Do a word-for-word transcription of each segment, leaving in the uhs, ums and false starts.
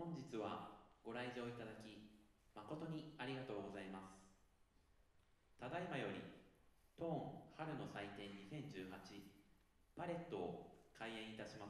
本日はご来場いただき誠にありがとうございます。ただいまよりトーン春の祭典にせんじゅうはちパレットを開演いたします。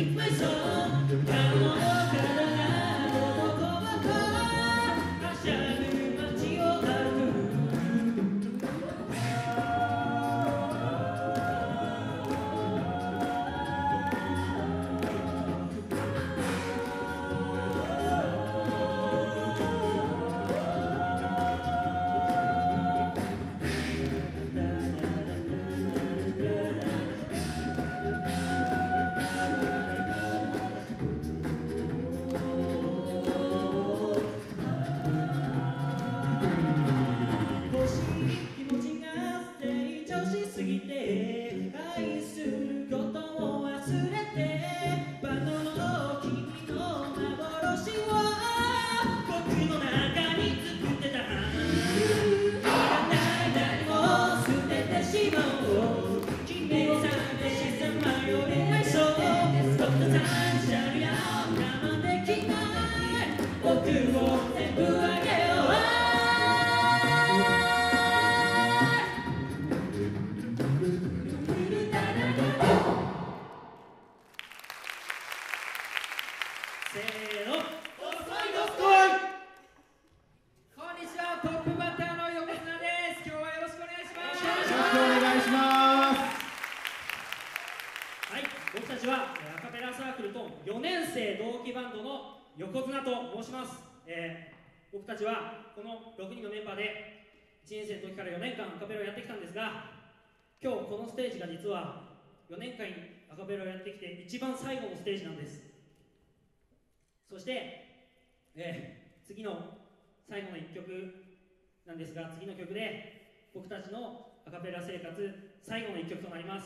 僕たちはこのろくにんのメンバーでいちねん生の時からよねんかんアカペラをやってきたんですが、今日このステージが実はよねんかんアカペラをやってきて一番最後のステージなんです。そして、えー、次の最後のいっきょくなんですが、次の曲で僕たちのアカペラ生活最後のいっきょくとなります。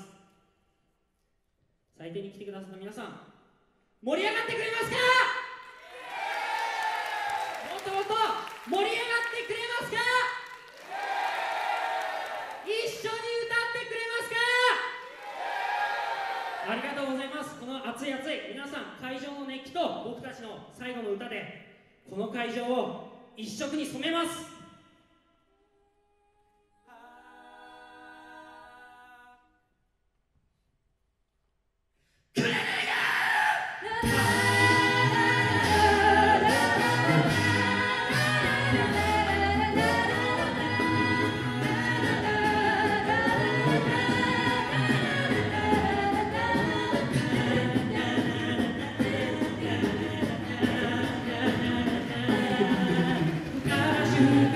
祭典に来てくださった皆さん、盛り上がってくれますか？もっともっと盛り上がってくれますか？一緒に歌ってくれますか？ありがとうございます。この熱い熱い皆さん、会場の熱気と僕たちの最後の歌でこの会場を一色に染めます。You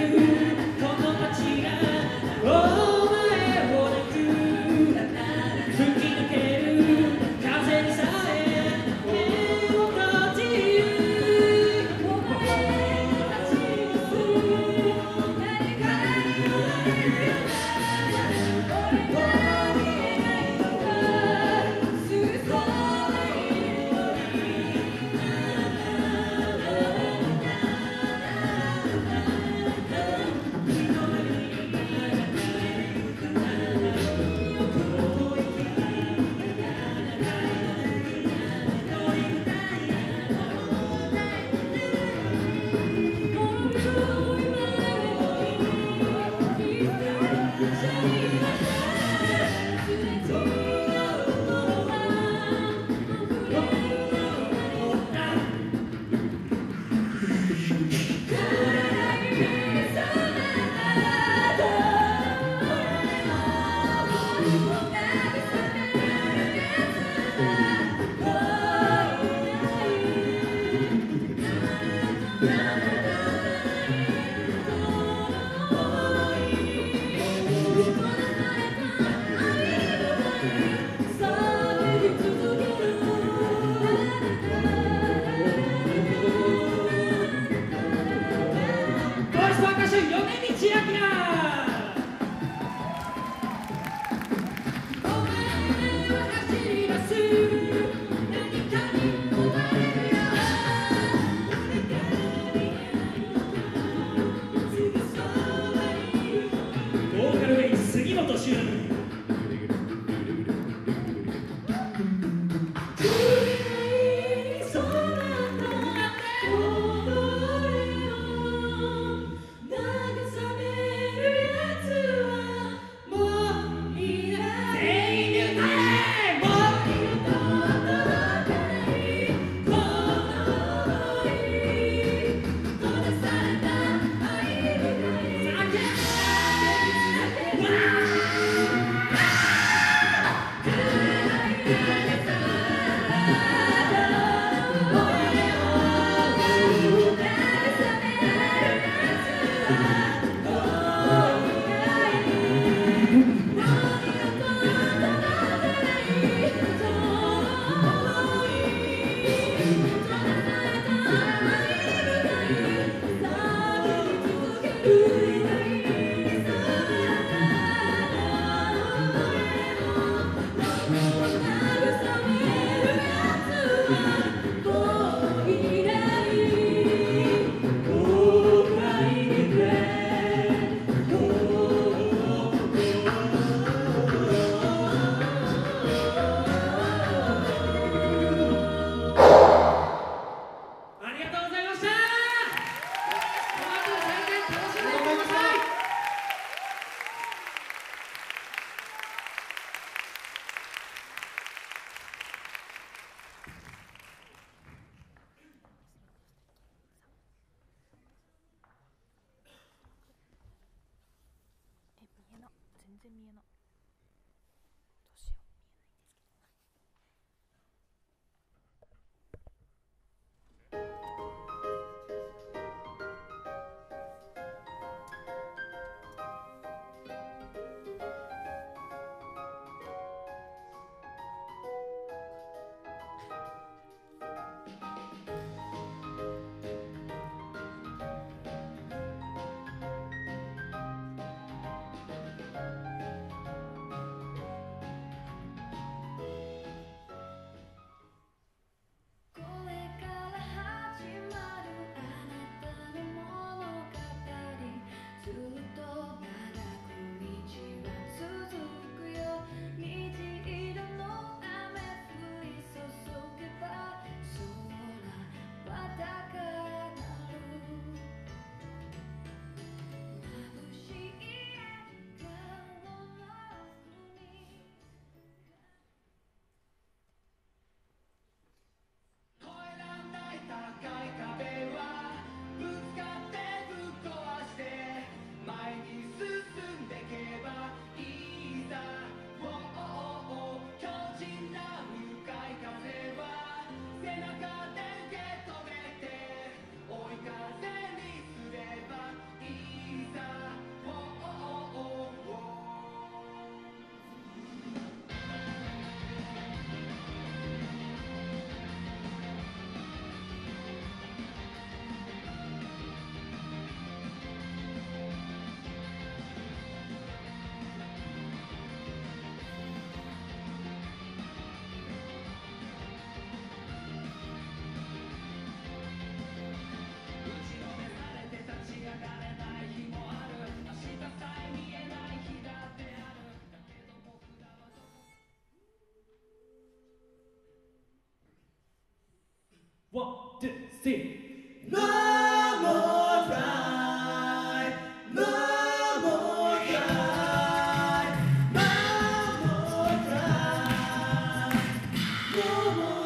No more cry, no more cry, no more cry, no more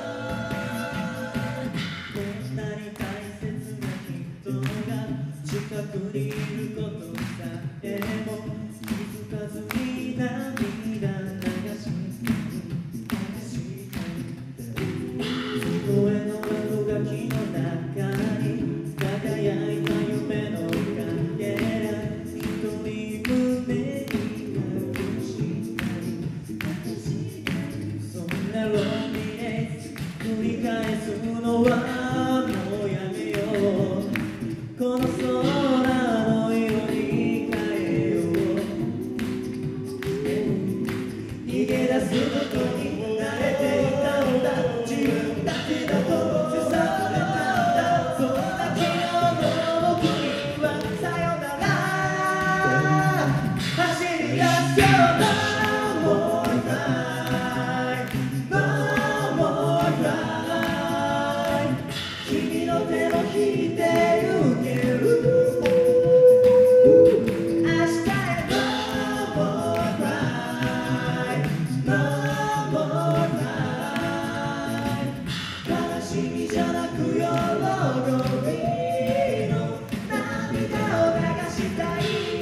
cry。 こんなに大切な人が近くにいることさえも気づかずに涙流し声の窓が木の中に輝いた夢のかけら一人胸に隠したりそんなロンリネス繰り返すのはもうやめようこの空の色に変えよう逃げ出すことに慣れていたんだ自分だけだとせされたんだそんな昨日の僕にはさよなら走り出すよ No more cry No more cry 君の手を引いてゆける明日へ No more cry No more cry 悲しみじゃなく喜びの涙を流したい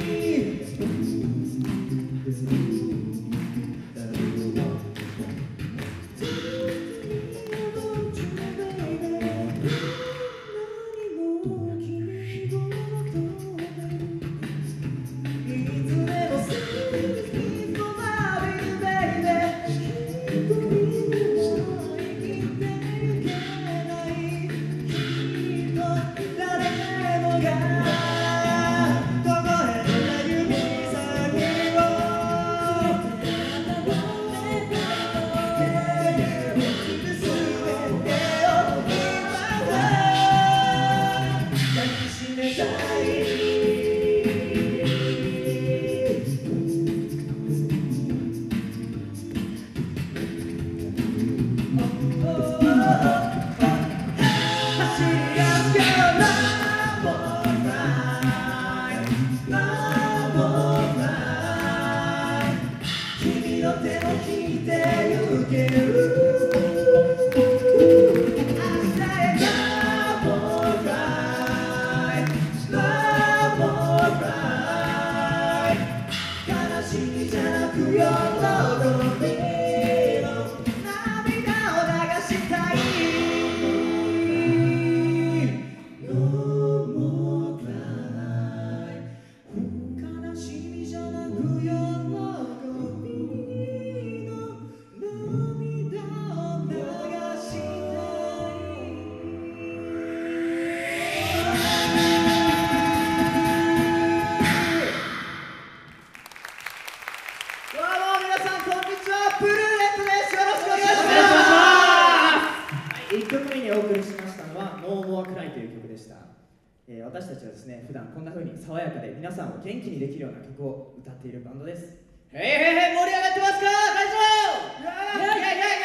私たちはですね、普段こんな風に爽やかで皆さんを元気にできるような曲を歌っているバンドです。へいへいへい、盛り上がってますか会場。イエイイエイイエイ。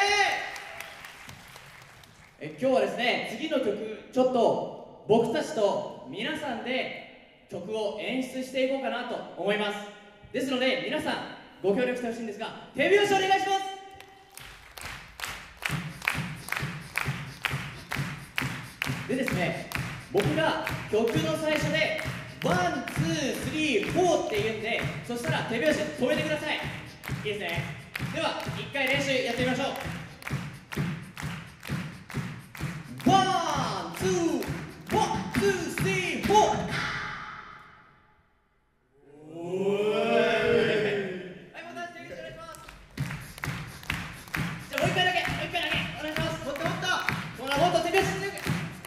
え今日はですね、次の曲ちょっと僕たちと皆さんで曲を演出していこうかなと思います。ですので皆さんご協力してほしいんですが、手拍子お願いします。でですね、僕が曲の最初でワン、ツー、スリー、フォーって言うんで、そしたら手拍子止めてください。いいですね。では一回練習やってみましょう。ワン、ツー、ワン、ツー、スリー、フォー。おーい。はい、また手拍子お願いします。じゃあもう一回だけ、もう一回だけお願いします。もっともっと。ほら、もっと手拍子してく。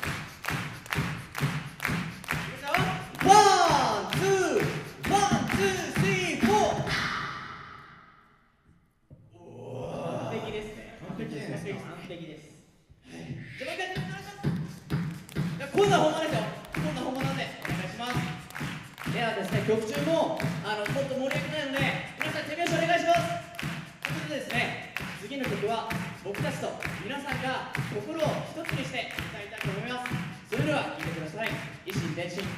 今度は本番ですよ。今度は本番なんでお願いします。ではですね、曲中もあのもっと盛り上げたいので皆さん手拍子お願いします。ということでですね、 次の曲は僕たちと皆さんが心を一つにして歌いたいと思います。それでは聴いてください。一心伝心。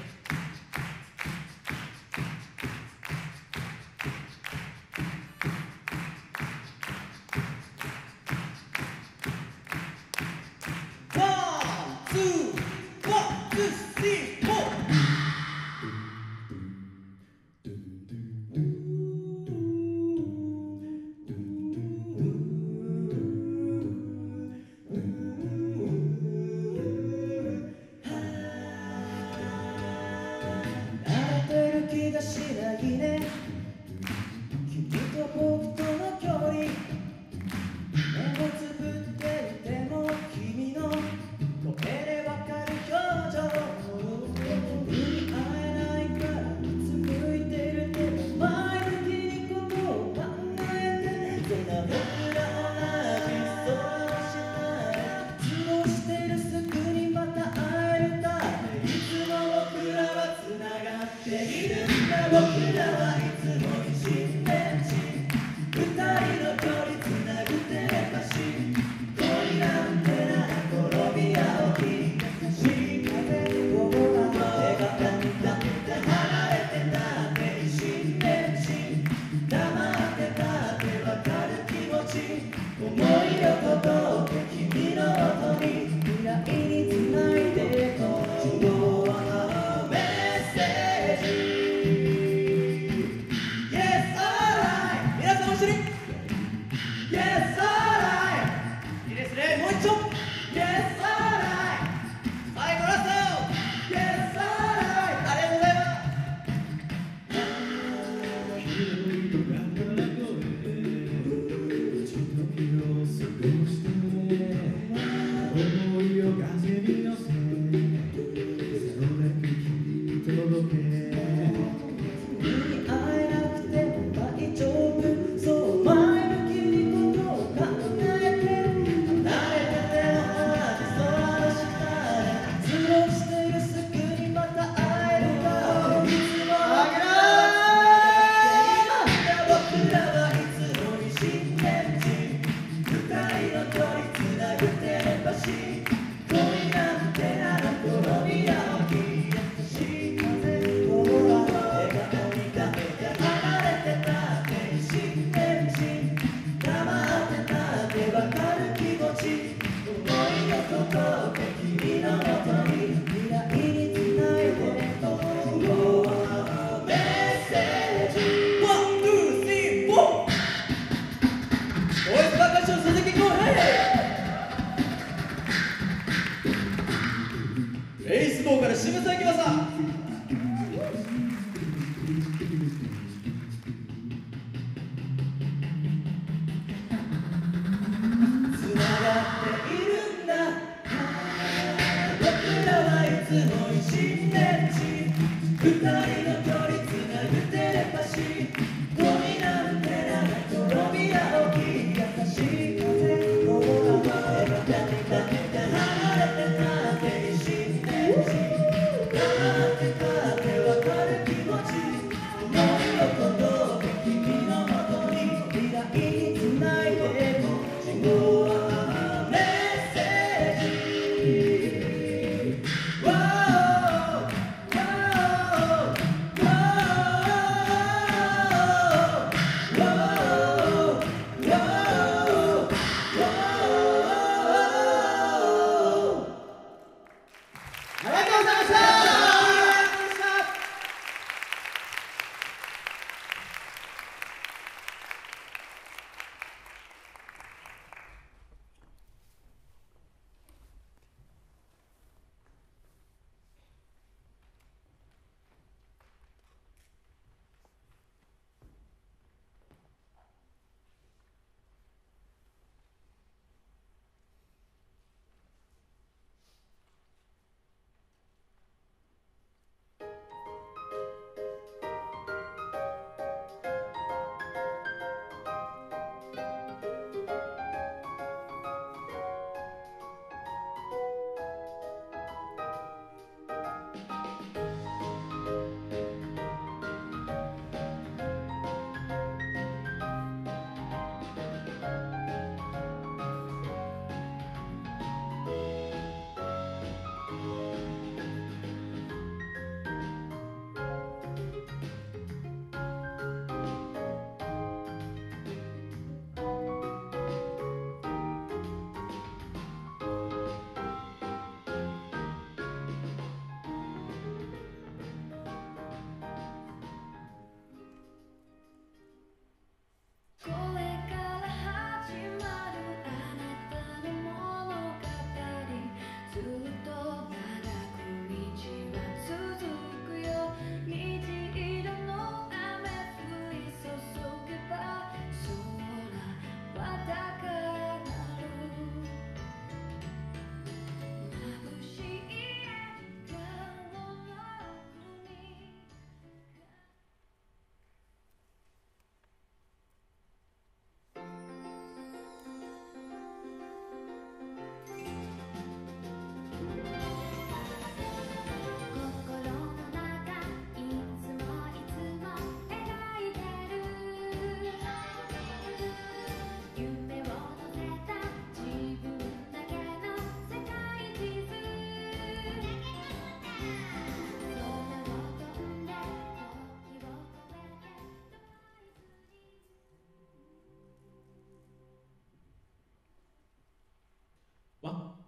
Whoa, whoa, whoa.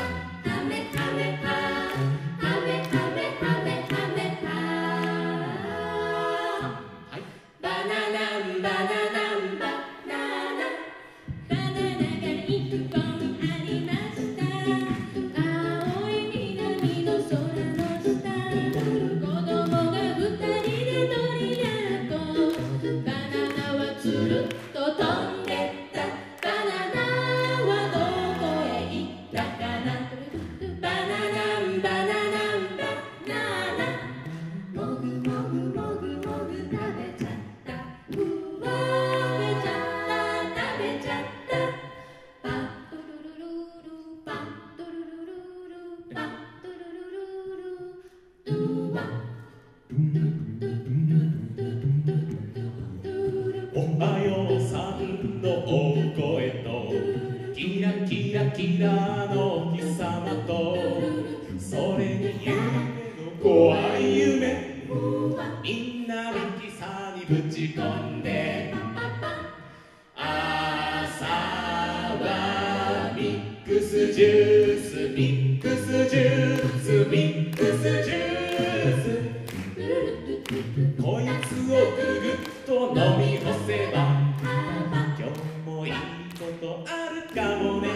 ハメハメハハメハメハメハメハバナナンバナナンバナナバナナが一本ありました青い南の空の下子供が二人で取り合っこバナナはつるっと飛んでったバナナはどこへ行ったかなバナナンバナナンバナナもぐもぐもぐもぐ食べちゃったうわ食べちゃった食べちゃったパッドルルルルパッドルルルルパッドルルルルドゥワおはようさんの大声とキラキラキラのお日様とそれに夢の怖い夢みんなミキサーにぶち込んで朝はミックスジュースミックスジュースミックスジュースこいつをぐぐっと飲み干せば今日もいいことあるかもね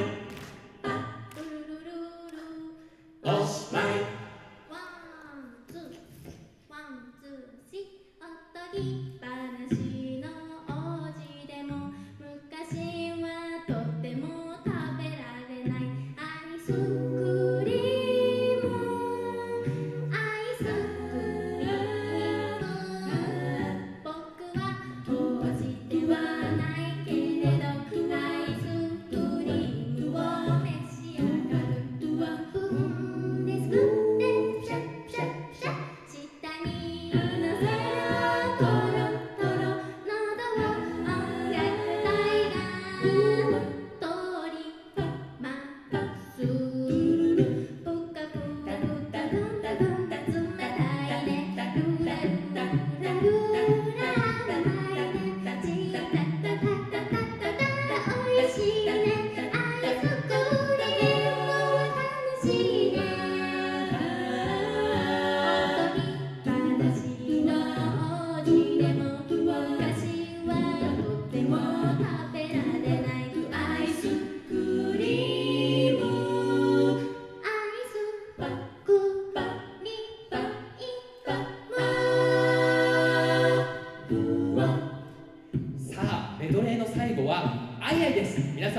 おしまいワンツーワンツーシーおとぎ話の王子でも昔はとっても食べられないアイスクリームアイス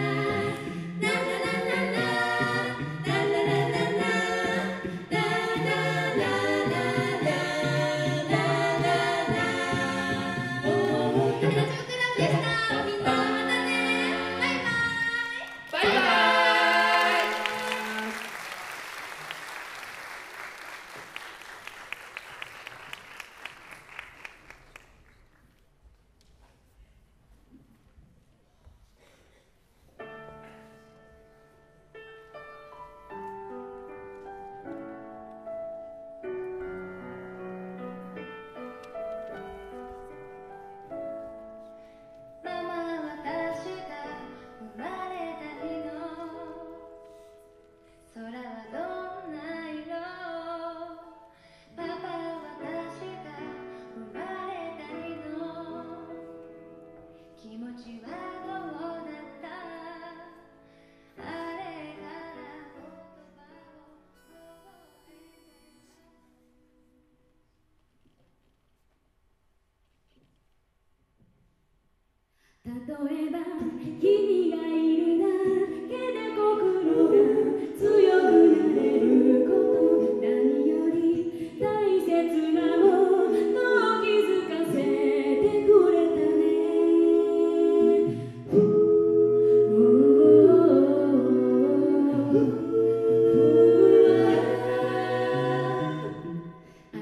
例えば君がいるだけで心が強くなれること何より大切なものを気づかせてくれたねあ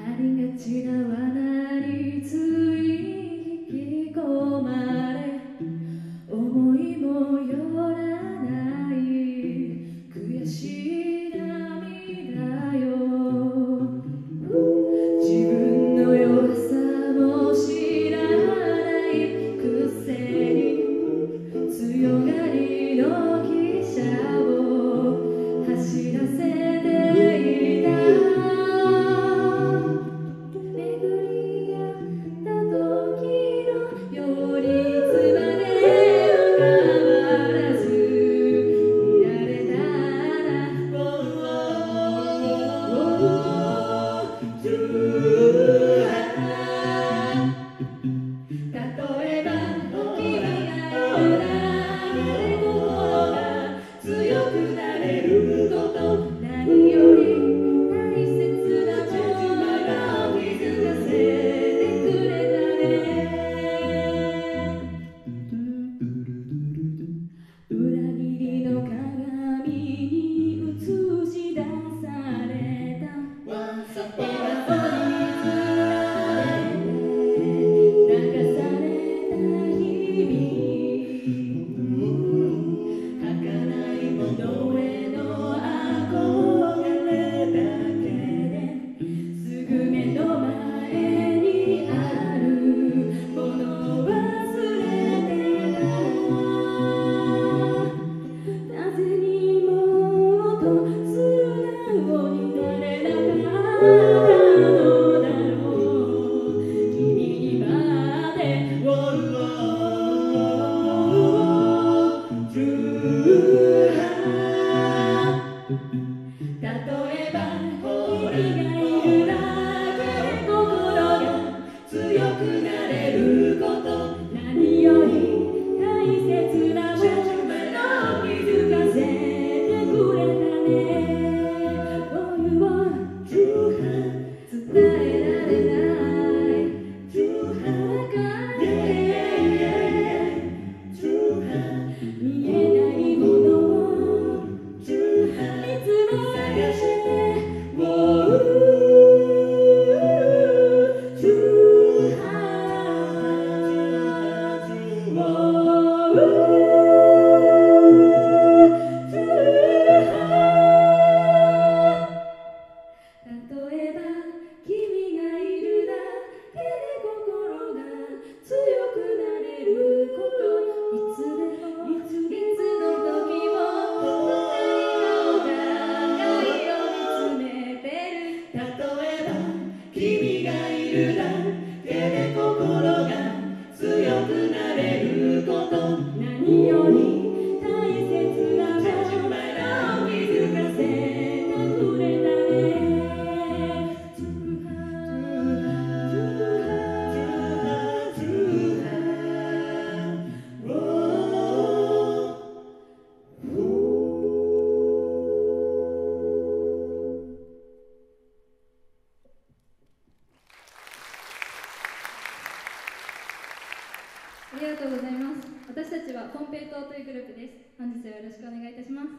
何より大切なものを気づかせてくれたね。 ありがとうございます。私たちはコンペイトーというグループです。本日はよろしくお願いいたします。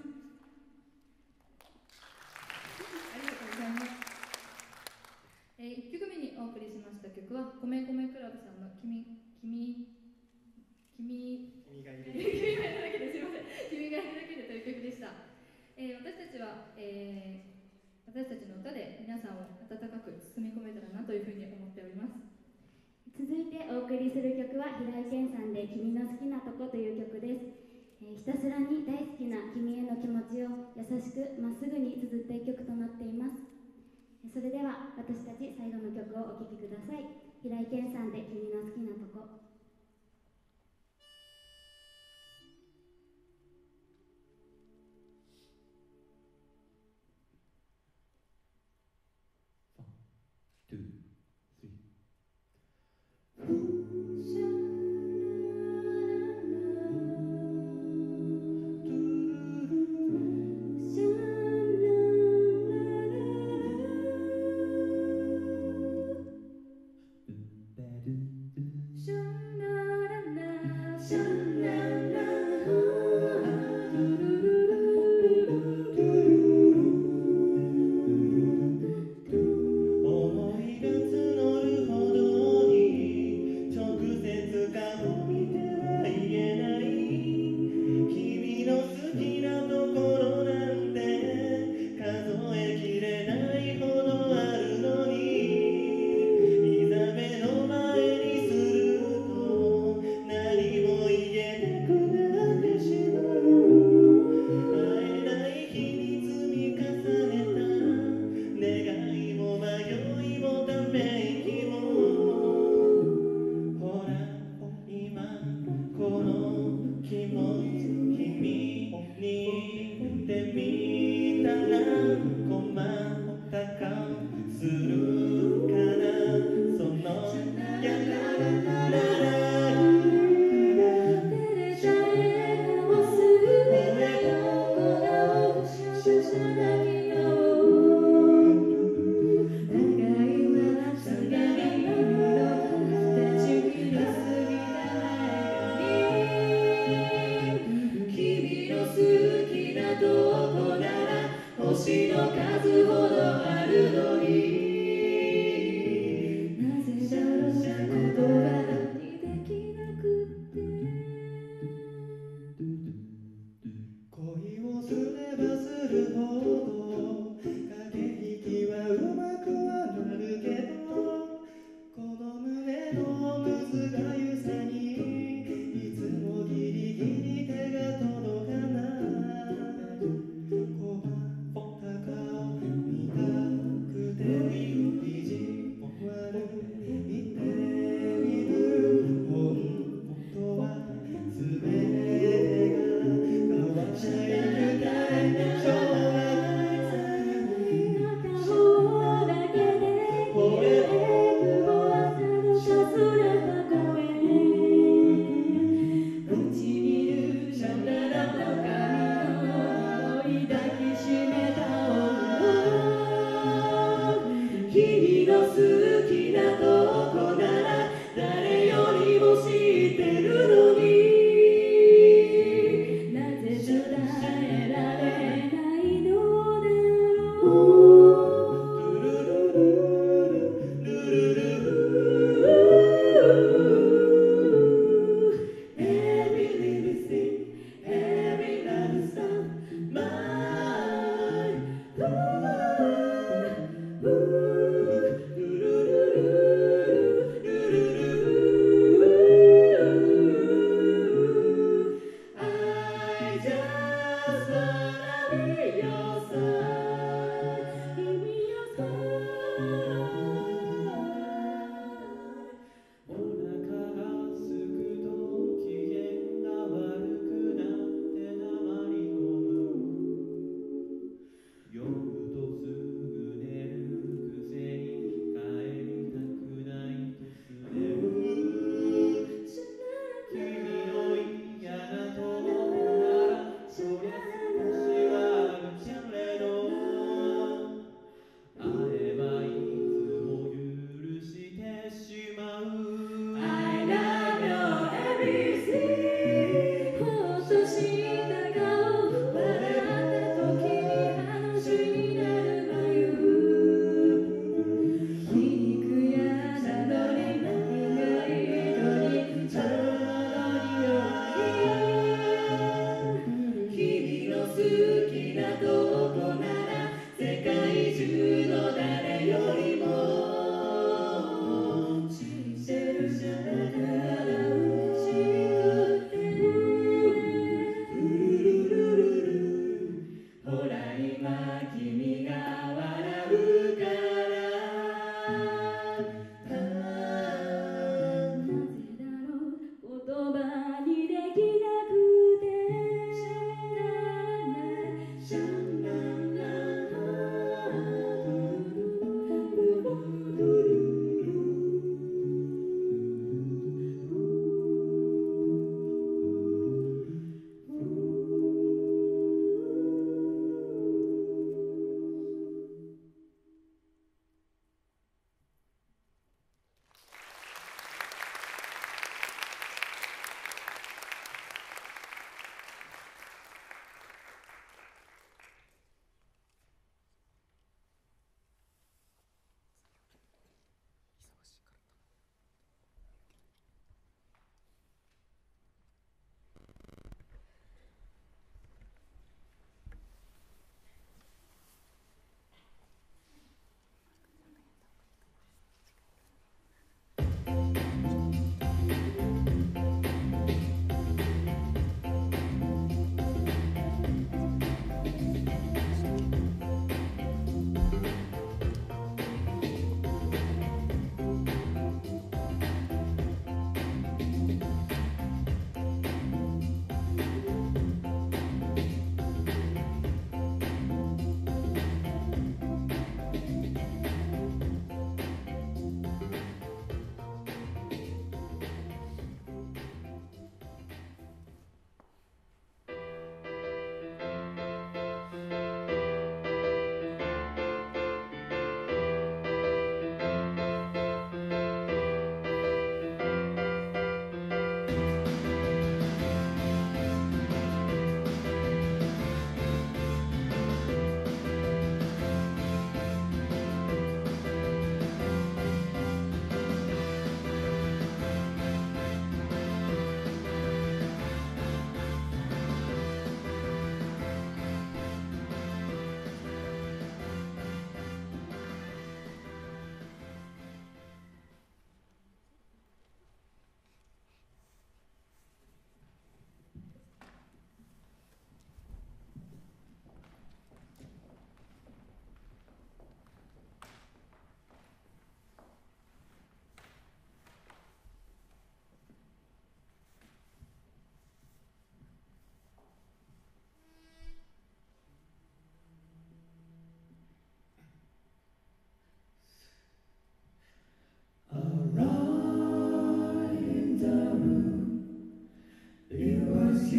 ありがとうございます。えー、いっきょくめにお送りしました曲は米米クラブさんの君君君君がいる君がいるだけですいません君がいるだけでという曲でした。えー、私たちは、えー、私たちの歌で皆さんを温かく包み込めたらなというふうに思っております。 続いてお送りする曲は平井堅さんで「君の好きなとこ」という曲です。えー、ひたすらに大好きな君への気持ちを優しくまっすぐに綴った一曲となっています。それでは私たち最後の曲をお聴きください。平井堅さんで「君の好きなとこ」。Shine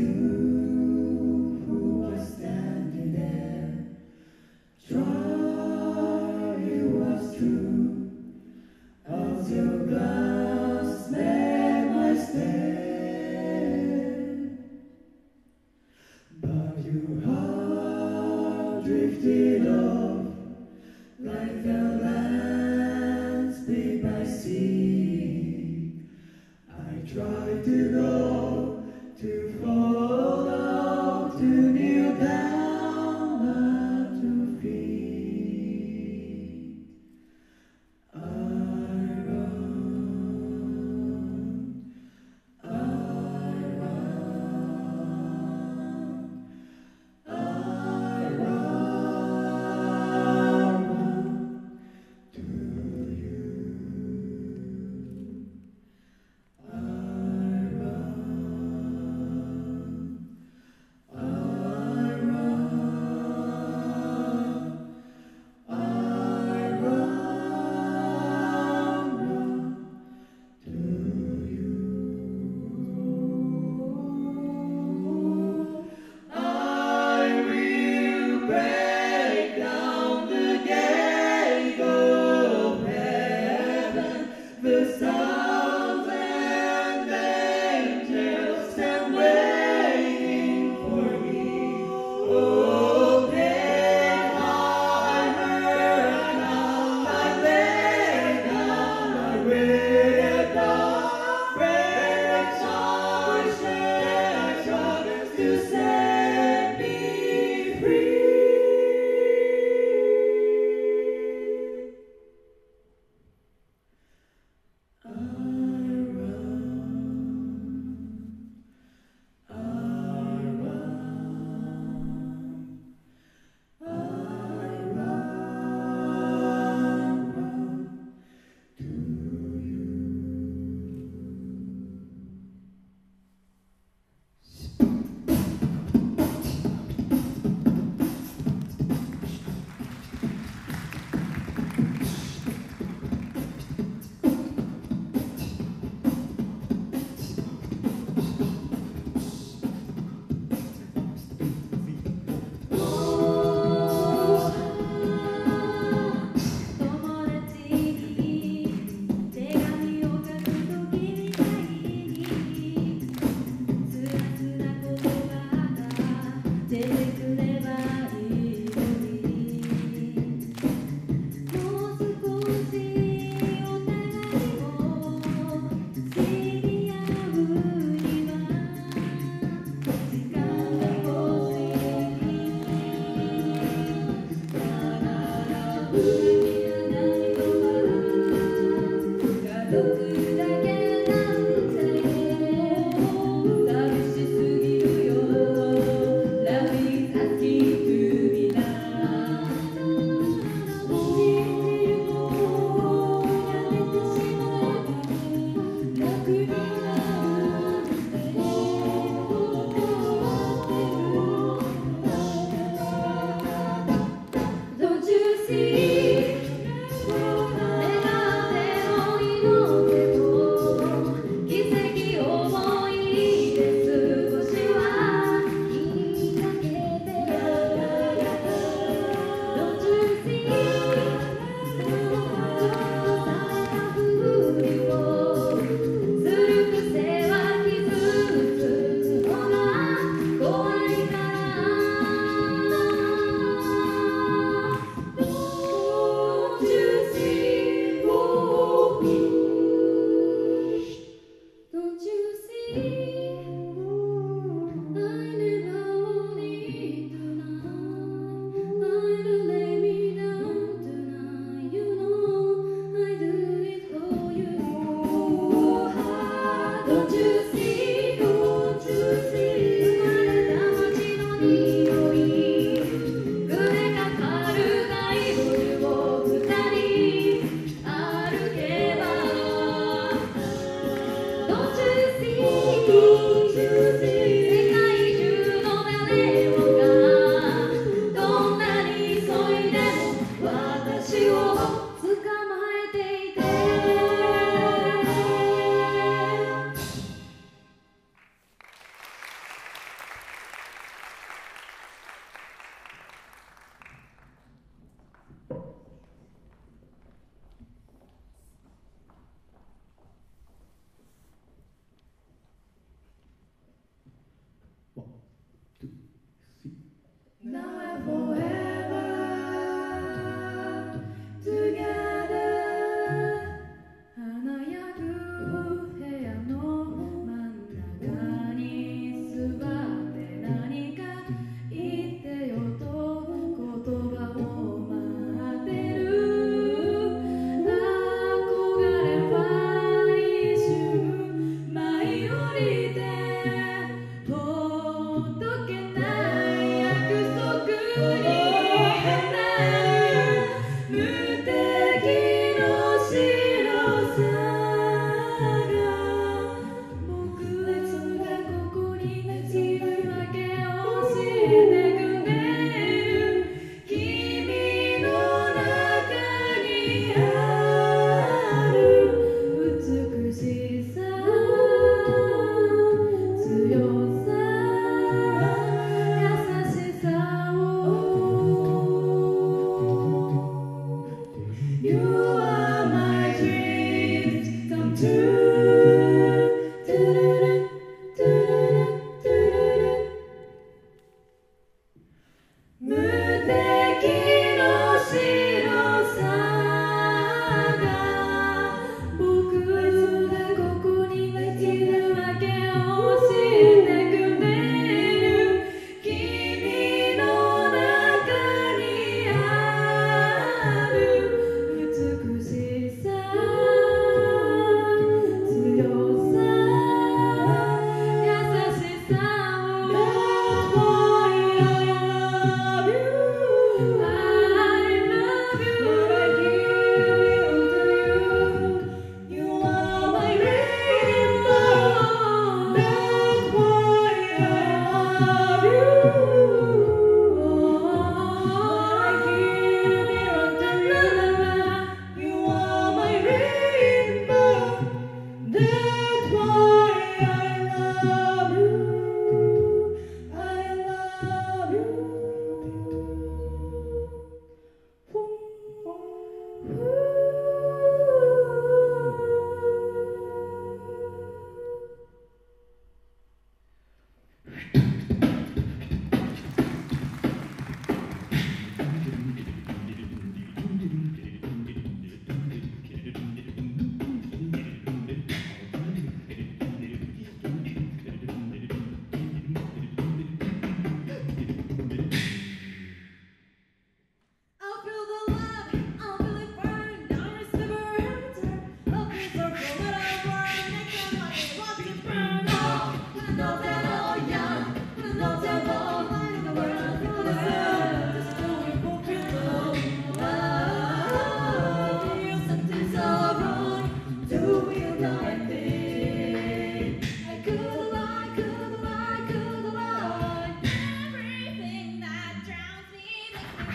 you who was standing there. Try it was true, as your glass made my stand. But your heart drifted off like the land split by sea. I tried to go, to follow, to kneel down at your feet. I run, I run, I run.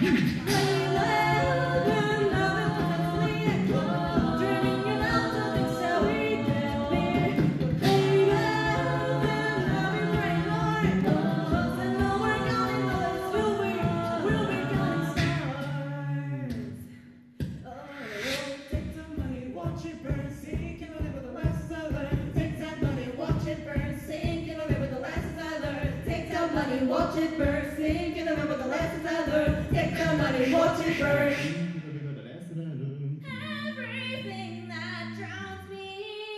Watch it burn, sing, and remember the lessons I learned. Take the money, watch it burn. Everything that drowns me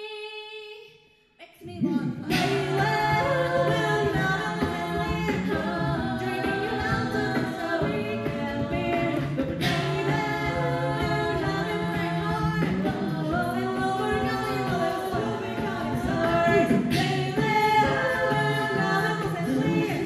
makes me want to play well. Well, now I'm home, drinking you out to so we can be. But baby, we're having great heart. And no, we're going to we'll be going stars. Baby, we're having great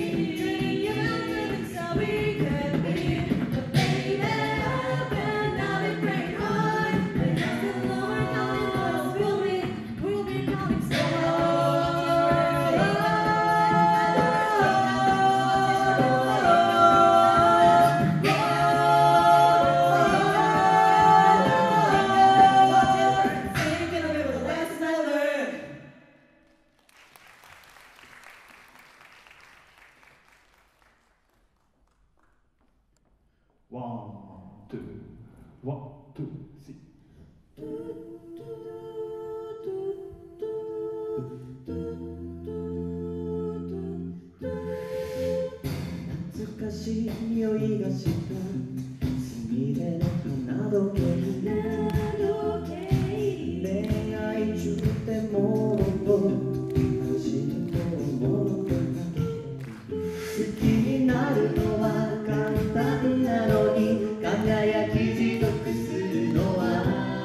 One, two, one, two, three.懐かしい匂いがしたすみれの花時計恋愛中でもっと走ると思う好きになるのは簡単なのに輝き持続するのは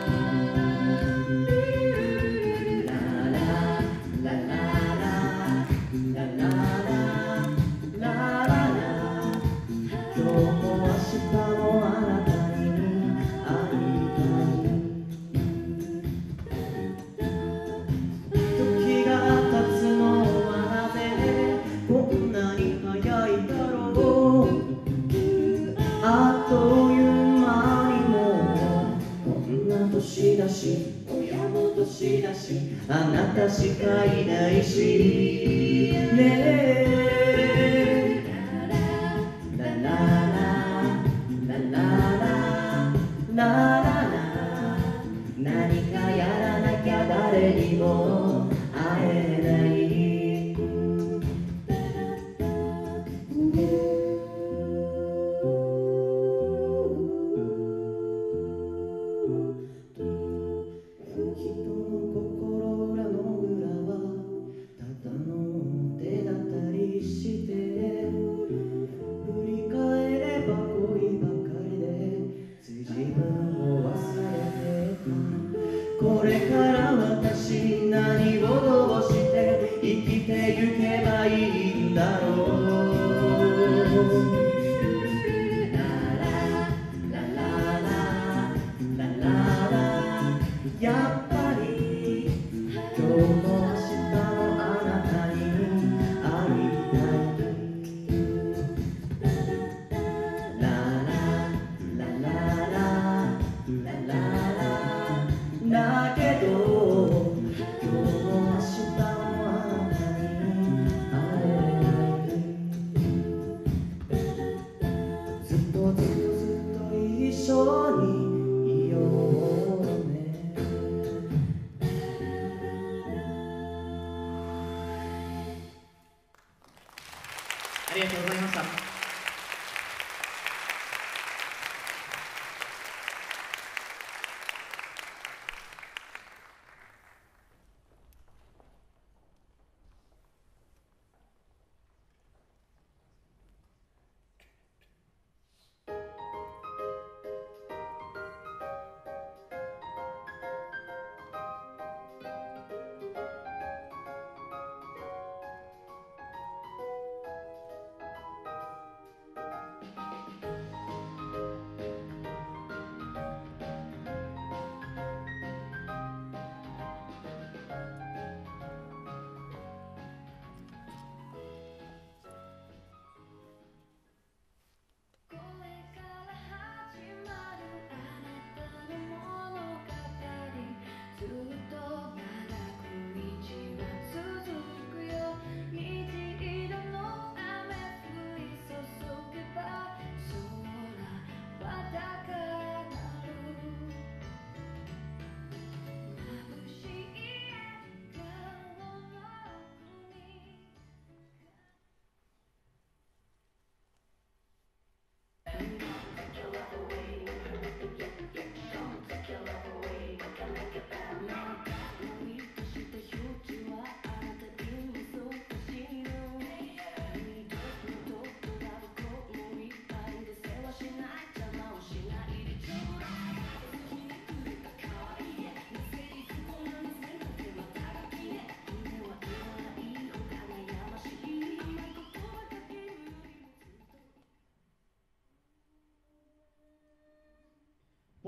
ラララララララララララ今日も明日もあなたに会いたい時が経つのはなぜこんなに早いだろうあっという間にもうこんな年だし親も年だしあなたしかいないしねえラララララララララ何かやらなきゃ誰にも会えないこれから私何をどうして生きてゆけばいいんだろうラララララララやっぱり今日も明日もあなたに会いたいラララララララだけど今日も明日もあなたに会えないずっとずっとずっと一緒にいようねありがとうございました。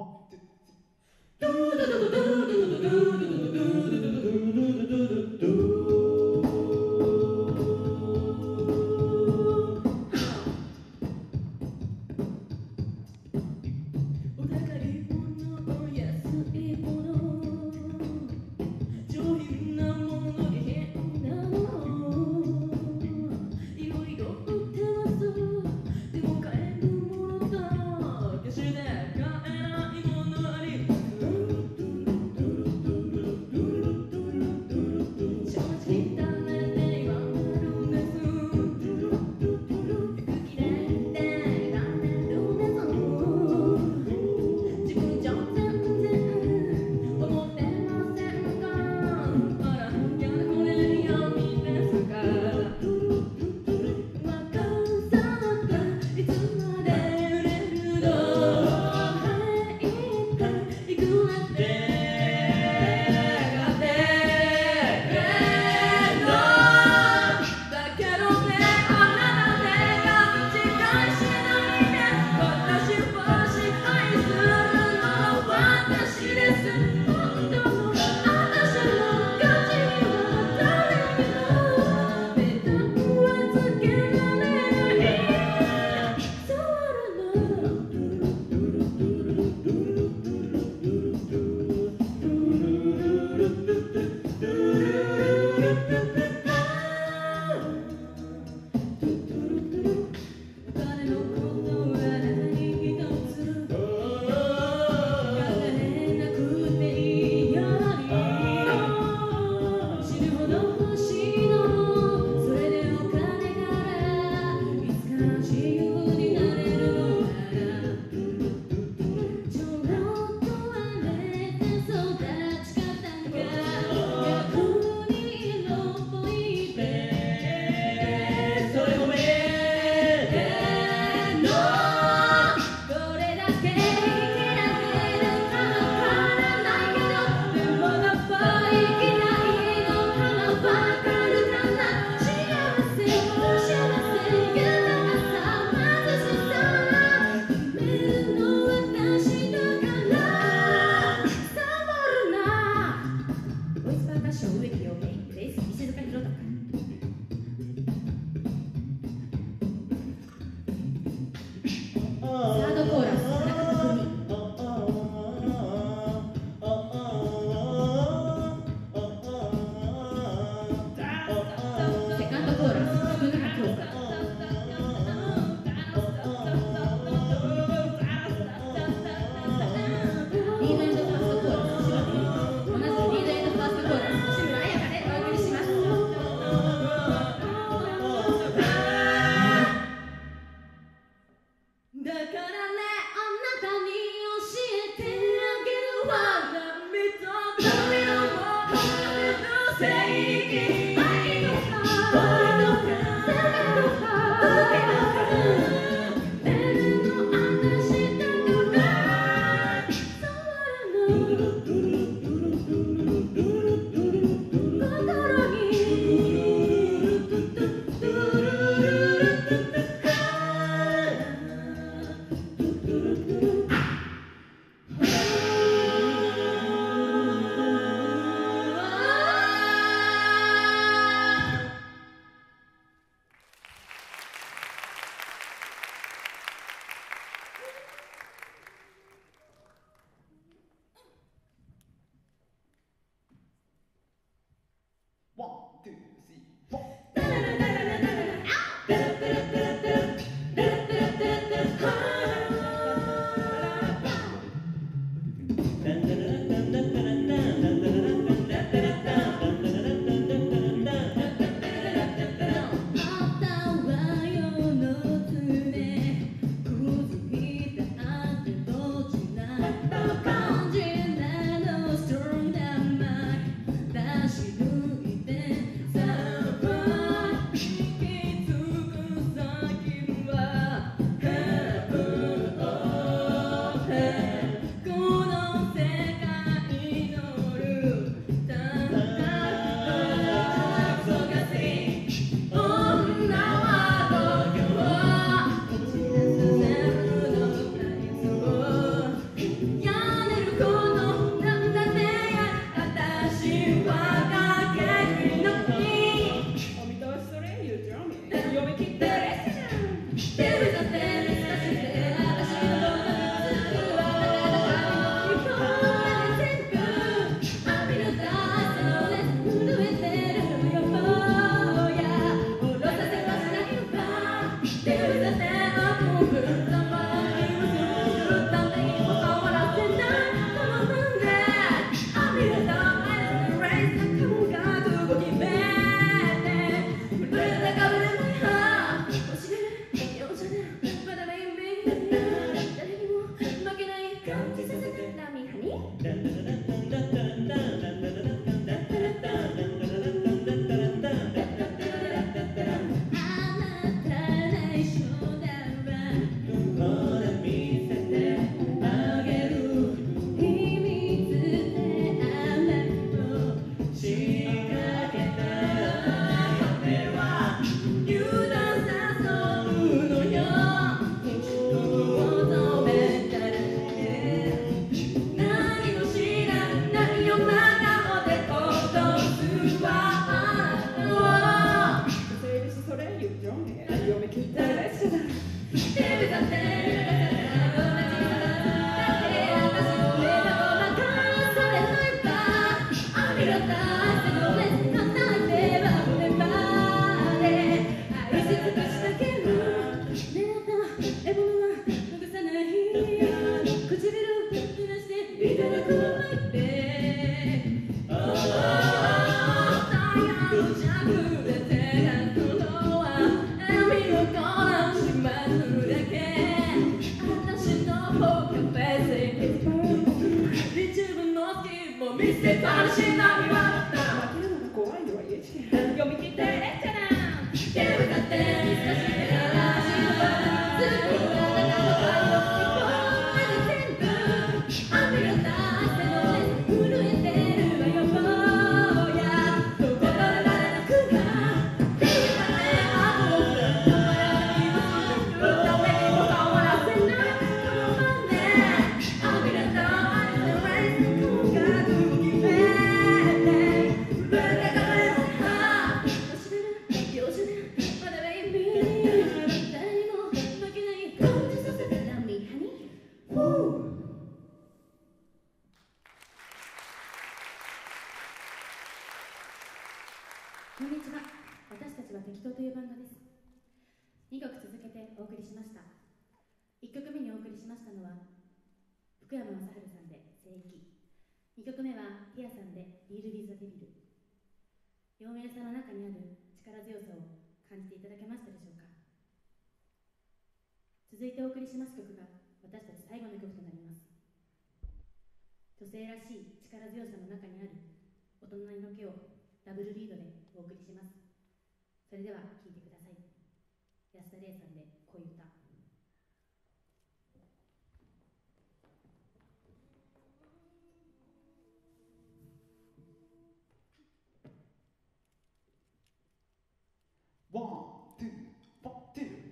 「 み切って手を出して見透かして私のどの水はあなたの髪の毛全部浴びるだってので震えてるのよ坊や下ろさせはしないのか手を出してもうぶったまにもするためにも変わらせないこの胸浴びるだこんにちは。私たちは適当というバンドです。にきょく続けてお送りしました。いっきょくめにお送りしましたのは福山雅治さんで聖域、にきょくめはティアさんでディール・ウィズ・ザ・デビル。陽明さの中にある力強さを感じていただけましたでしょうか。続いてお送りします曲が私たち最後の曲となります。女性らしい力強さの中にある大人の色気をダブルリードでお送りします。それでは聴いてください。安田玲さんで恋歌。 ワン、ツー、ワン、ツー。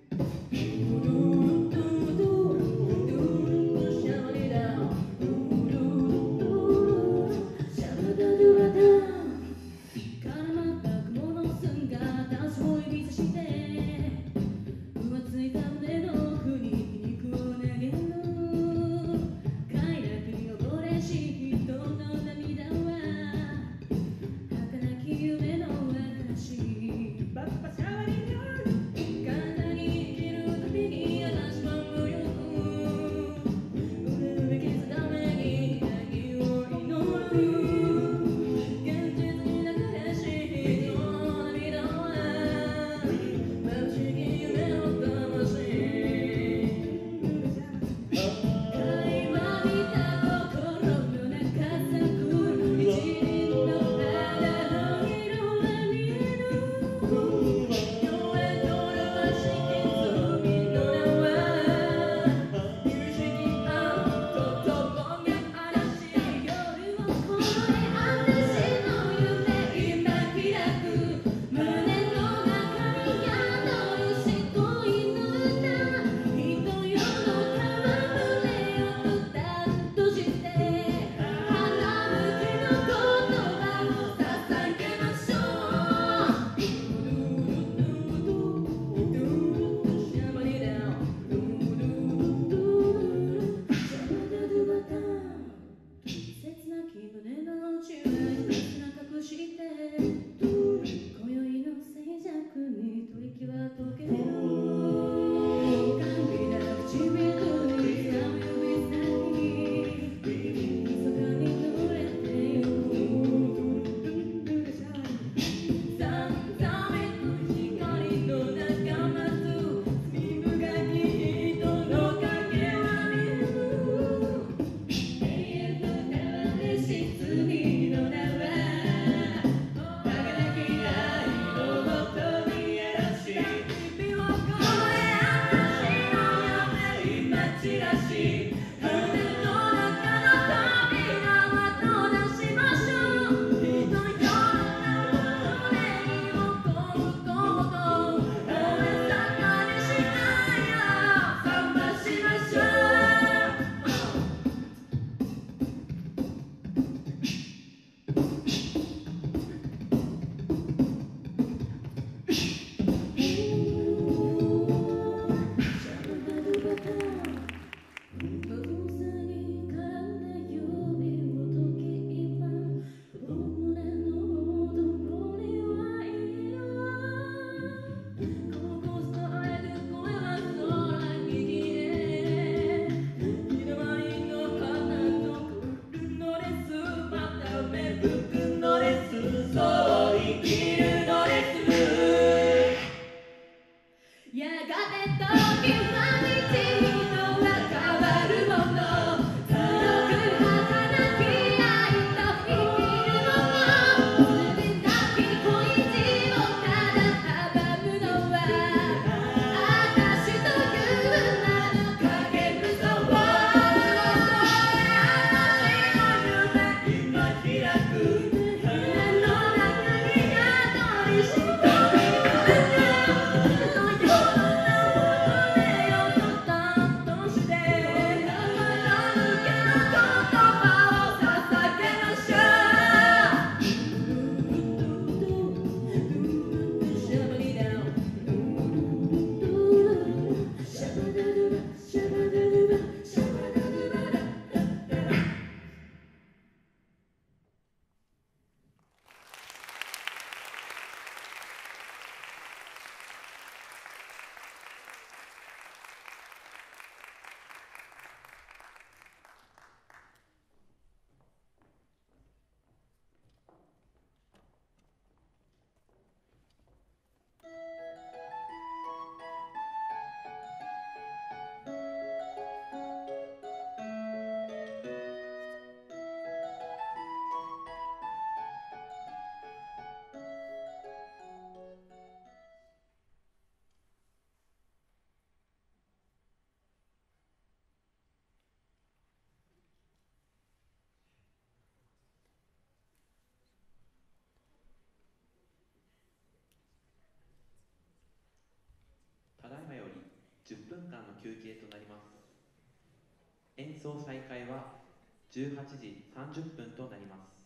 浮ついた胸ただいまよりじゅっぷんかんの休憩となります。演奏再開はじゅうはちじさんじゅっぷんとなります。